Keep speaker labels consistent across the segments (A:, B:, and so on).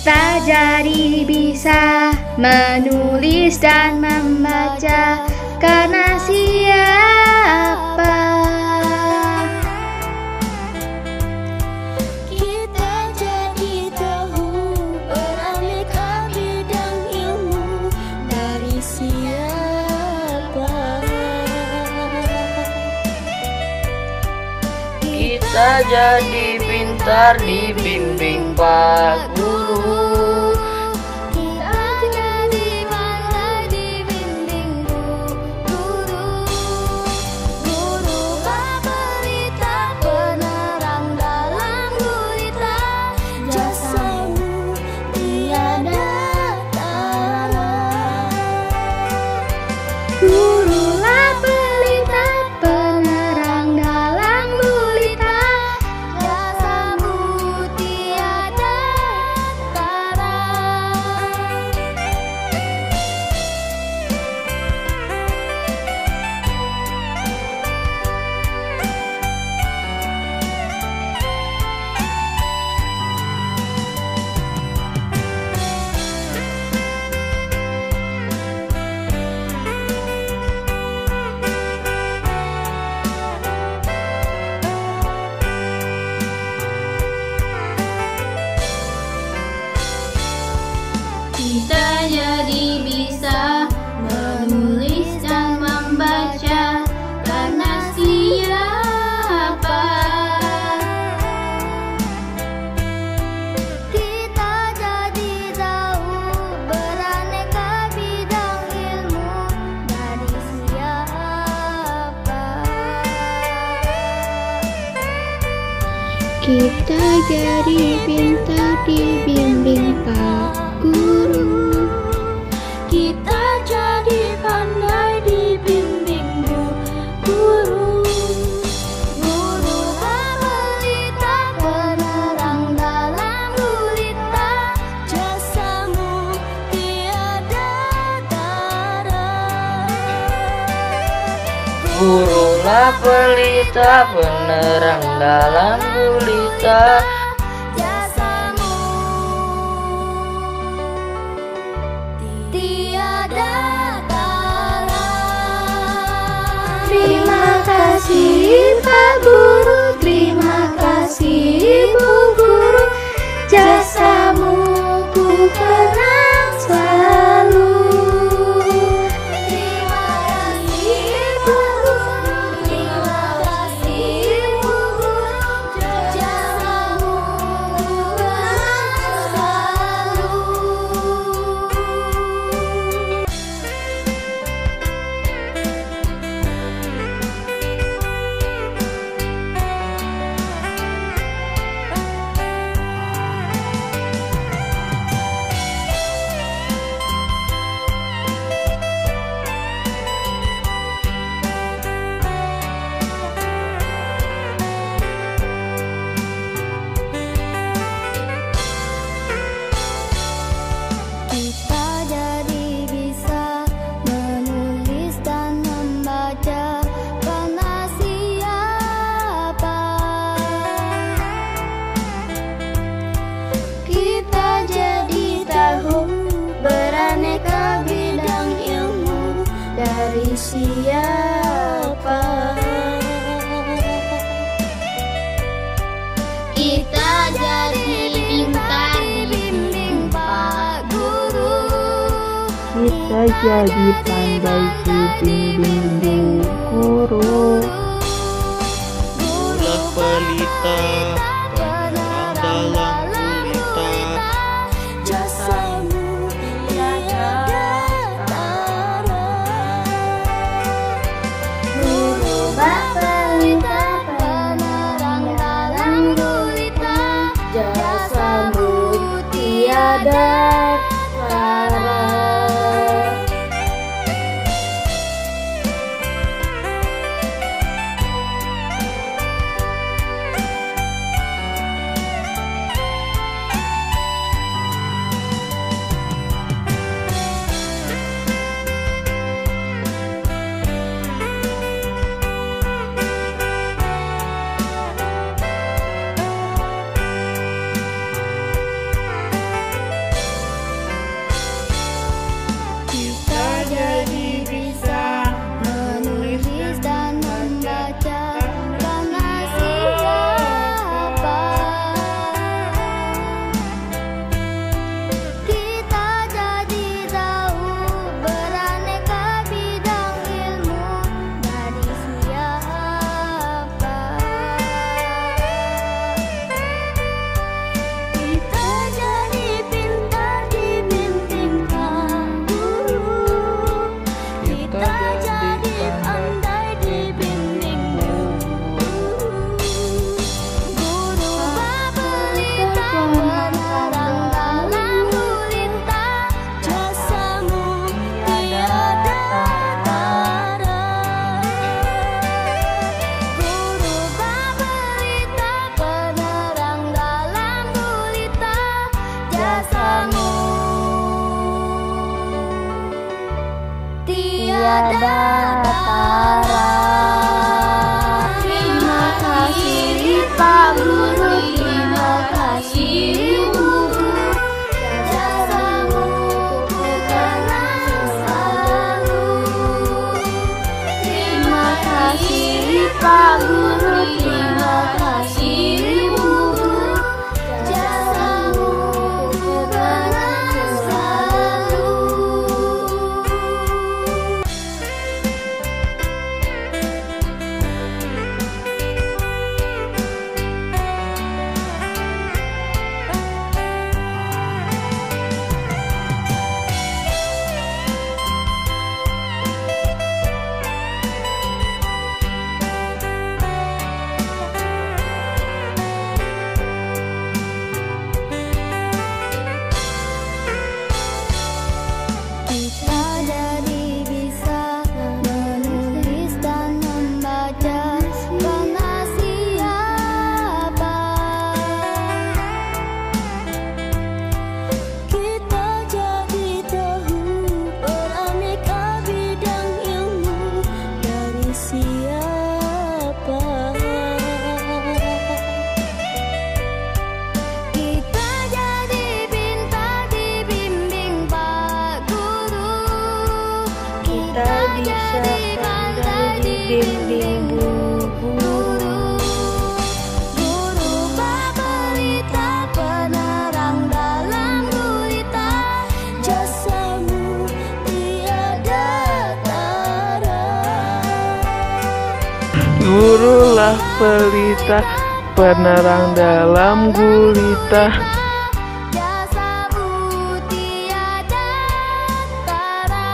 A: Kita jadi bisa menulis dan membaca karena siapa?
B: Kita jadi tahu beraneka bidang ilmu dari siapa?
C: Kita jadi pintar dibimbing Pak Guru.
B: Kita jadi pandai dibimbing guru. Gurulah pelita penerang dalam gulita, jasamu tiada tara.
A: Gurulah pelita penerang dalam gulita,
B: Jasamu tiada tara.
A: kita jadi bisa menulis dan membaca karena siapa?
B: Kita jadi tahu beraneka bidang ilmu dari siapa?
A: Kita jadi pintar dibimbing Pak Guru.
B: Kita jadi pandai dibimbing guru. Gurulah pelita penerang dalam gulita, jasamu tiada tara.
C: Gurulah pelita penerang dalam gulita,
B: Jasamu tiada tara.
A: Terima kasih Pak Guru, terima kasih Bu Guru, jasamu ku kenang selalu.
B: Terima kasih Bu Guru, terima kasih Bu Guru, jasamu ku kenang selalu. Kita jadi bisa menulis dan membaca karena siapa? Kita jadi tahu beraneka bidang ilmu dari siapa? Kita jadi pintar dibimbing Pak Guru.
C: kita jadi pandai dibimbing guru.
B: Guru
D: pelita penerang dalam gulita,
B: jasamu tiada tara. Guru pelita penerang dalam gulita, jasamu tiada tara. jasamu tiada tara. Terima kasih Pak Guru, terima kasih Bu Guru, jasamu ku kenang selalu. Terima kasih Pak Guru, terima kasih Bu Guru, jasamu ku kenang selalu. Kita jadi bisa menulis dan membaca karena siapa. Kita jadi tahu beraneka bidang ilmu dari siapa. Kita jadi pintar dibimbing Pak Guru. Kita bisa pandai dibimbing Bu Guru. Guru Babelita, penerang dalam gulita, jasamu tiada tara.
C: Gurulah pelita, penerang dalam gulita.
B: Jasamu tiada tara.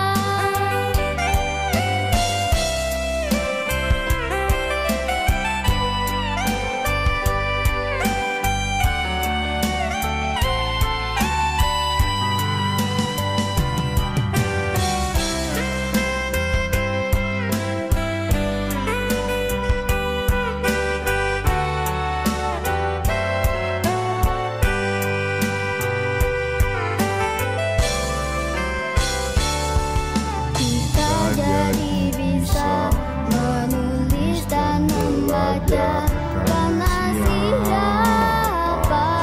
B: Kita jadi bisa menulis dan membaca karena siapa.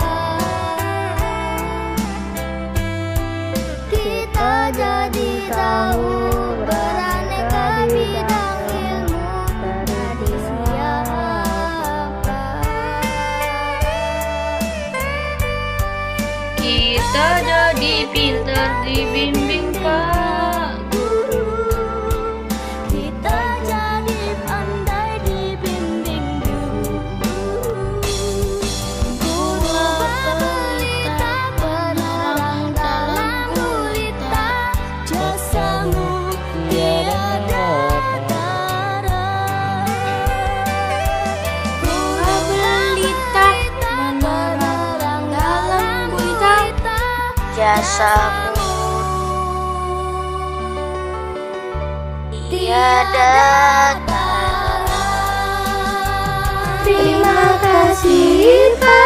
B: Kita jadi tahu beraneka bidang ilmu dari siapa.
A: Kita jadi pintar dibimbing Pak Guru.
B: Kita jadi pandai dibimbing Bu Guru. Guru Babelita, penerang dalam gulita, jasamu tiada tara. Guru Babelita, penerang dalam gulita,
A: Jasamu tiada tara.
B: Terima kasih Pak